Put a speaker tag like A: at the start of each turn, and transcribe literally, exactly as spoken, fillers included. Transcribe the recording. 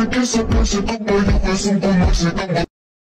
A: Check essa parte do baile, faz um balanço,